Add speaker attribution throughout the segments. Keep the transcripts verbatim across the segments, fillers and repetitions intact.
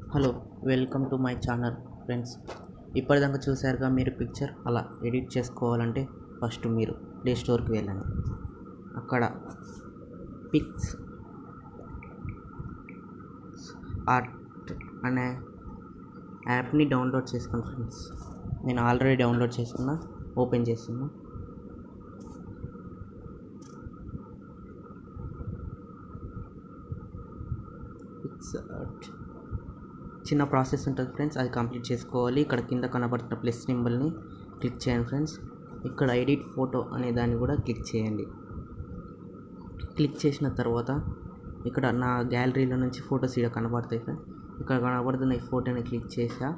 Speaker 1: Hello welcome to my channel friends. ఇప్పటిదాకా చూసారుగా మీరు పిక్చర్ అలా ఎడిట్ చేసుకోవాలంటే ఫస్ట్ మీరు ప్లే స్టోర్కి వెళ్ళండి. అక్కడ పిక్స్ ఆర్ట్ అనే యాప్ని డౌన్లోడ్ చేసుకోండి ఫ్రెండ్స్. నేను ఆల్రెడీ డౌన్లోడ్ చేసుకున్నా, ఓపెన్ చేస్తున్నా. పిక్సార్ట్ చిన్న ప్రాసెస్ ఉంటుంది ఫ్రెండ్స్, అది కంప్లీట్ చేసుకోవాలి. ఇక్కడ కింద కనబడుతున్న ప్లస్ సింబల్ని క్లిక్ చేయండి ఫ్రెండ్స్. ఇక్కడ ఎడిట్ ఫోటో అనే దాన్ని కూడా క్లిక్ చేయండి. క్లిక్ చేసిన తర్వాత ఇక్కడ నా గ్యాలరీలో నుంచి ఫొటోస్ ఇక్కడ కనబడతాయి ఫ్రెండ్స్. ఇక్కడ కనబడుతున్న ఈ ఫోటోని క్లిక్ చేసా.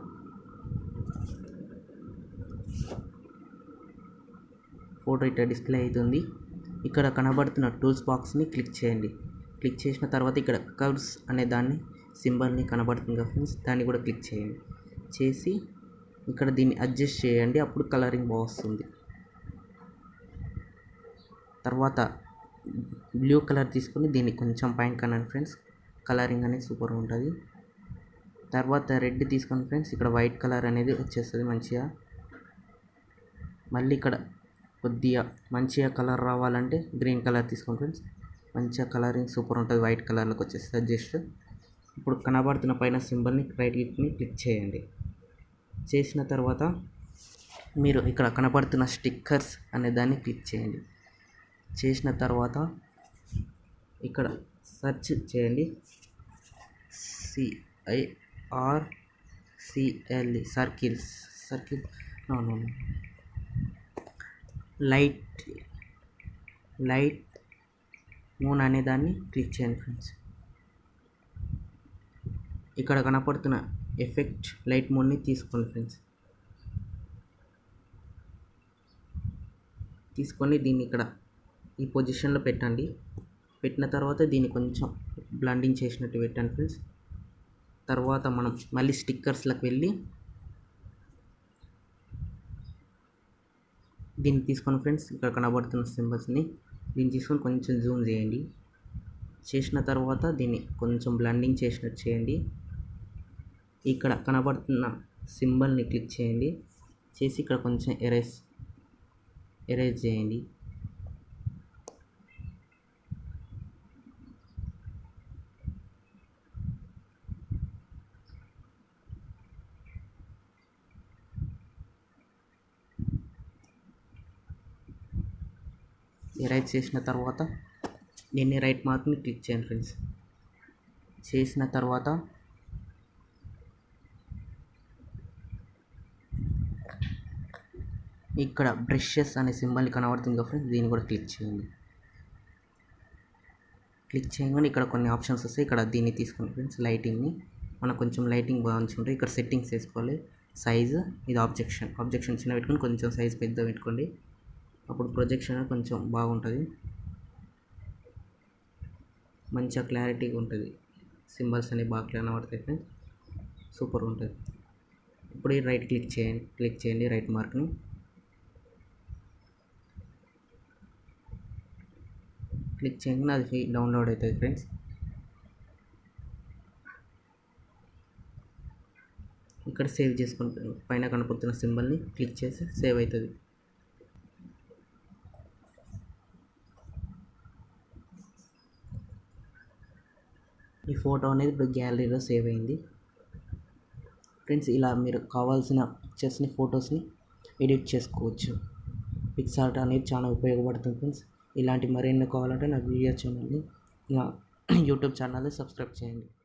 Speaker 1: ఫోటో ఇట్లా డిస్ప్లే అవుతుంది. ఇక్కడ కనబడుతున్న టూల్స్ బాక్స్ని క్లిక్ చేయండి. క్లిక్ చేసిన తర్వాత ఇక్కడ కర్వ్స్ అనే దాన్ని సింబల్ని కనబడుతుంది కదా ఫ్రెండ్స్, దాన్ని కూడా క్లిక్ చేయండి. చేసి ఇక్కడ దీన్ని అడ్జస్ట్ చేయండి, అప్పుడు కలరింగ్ బాగా వస్తుంది. తర్వాత బ్లూ కలర్ తీసుకొని దీన్ని కొంచెం పైన కనండి ఫ్రెండ్స్, కలరింగ్ అనేది సూపర్గా ఉంటుంది. తర్వాత రెడ్ తీసుకోండి ఫ్రెండ్స్, ఇక్కడ వైట్ కలర్ అనేది వచ్చేస్తుంది మంచిగా. మళ్ళీ ఇక్కడ కొద్దిగా మంచిగా కలర్ రావాలంటే గ్రీన్ కలర్ తీసుకోండి ఫ్రెండ్స్, మంచిగా కలరింగ్ సూపర్ ఉంటుంది, వైట్ కలర్లోకి వచ్చేస్తుంది జస్ట్. ఇప్పుడు కనబడుతున్న పైన సింబల్ని రైట్ క్లిక్ని క్లిక్ చేయండి. చేసిన తర్వాత మీరు ఇక్కడ కనబడుతున్న స్టిక్కర్స్ అనే దాన్ని క్లిక్ చేయండి. చేసిన తర్వాత ఇక్కడ సెర్చ్ చేయండి, CIR CL circles circle no light light moon అనే దాన్ని క్లిక్ చేయండి ఫ్రెండ్స్. ఇక్కడ కనపడుతున్న ఎఫెక్ట్ లైట్ మోడ్ని తీసుకోండి ఫ్రెండ్స్. తీసుకొని దీన్ని ఇక్కడ ఈ పొజిషన్లో పెట్టండి. పెట్టిన తర్వాత దీన్ని కొంచెం బ్లెండింగ్ చేసినట్టు పెట్టండి ఫ్రెండ్స్. తర్వాత మనం మళ్ళీ స్టిక్కర్స్లోకి వెళ్ళి దీన్ని తీసుకొని ఫ్రెండ్స్, ఇక్కడ కనబడుతున్న సింబల్స్ని దీన్ని తీసుకొని కొంచెం జూమ్ చేయండి. చేసిన తర్వాత దీన్ని కొంచెం బ్లెండింగ్ చేసినట్టు చేయండి. ఇక్కడ కనబడుతున్న సింబల్ని క్లిక్ చేయండి. చేసి ఇక్కడ కొంచెం ఎరేజ్ ఎరేజ్ చేయండి. ఎరేజ్ చేసిన తర్వాత దీన్ని రైట్ మార్క్ని క్లిక్ చేయండి ఫ్రెండ్స్. చేసిన తర్వాత ఇక్కడ బ్రషెస్ అనే సింబల్ని కనబడుతుంది కదా ఫ్రెండ్స్, దీన్ని కూడా క్లిక్ చేయండి. క్లిక్ చేయగానే ఇక్కడ కొన్ని ఆప్షన్స్ వస్తాయి. ఇక్కడ దీన్ని తీసుకోండి ఫ్రెండ్స్, లైటింగ్ని. మనకు కొంచెం లైటింగ్ బాగా ఉంటుంది. ఇక్కడ సెట్టింగ్స్ వేసుకోవాలి. సైజు ఇది ఆబ్జెక్షన్ ఆబ్జెక్షన్ చిన్న పెట్టుకొని కొంచెం సైజ్ పెద్ద పెట్టుకోండి, అప్పుడు ప్రొజెక్షన్ కొంచెం బాగుంటుంది, మంచిగా క్లారిటీగా ఉంటుంది. సింబల్స్ అనేవి బాగా కనబడతాయి ఫ్రెండ్స్, సూపర్ ఉంటుంది. ఇప్పుడు ఈ రైట్ క్లిక్ చేయండి క్లిక్ చేయండి రైట్ మార్క్ని. క్లిక్ చేయగానే అది డౌన్లోడ్ అవుతుంది ఫ్రెండ్స్. ఇక్కడ సేవ్ చేసుకుంటాను, పైన కనపడుతున్న సింబల్ని క్లిక్ చేసి సేవ్ అవుతుంది. ఈ ఫోటో అనేది ఇప్పుడు గ్యాలరీలో సేవ్ అయింది ఫ్రెండ్స్. ఇలా మీరు కావాల్సిన పిక్చర్స్ని ఫొటోస్ని ఎడిట్ చేసుకోవచ్చు. పిక్సార్ట్ అనేది చాలా ఉపయోగపడుతుంది ఫ్రెండ్స్. ఇలాంటి మరెన్నో కావాలంటే నా వీడియో ఛానల్ని నా యూట్యూబ్ ఛానల్ని సబ్స్క్రైబ్ చేయండి.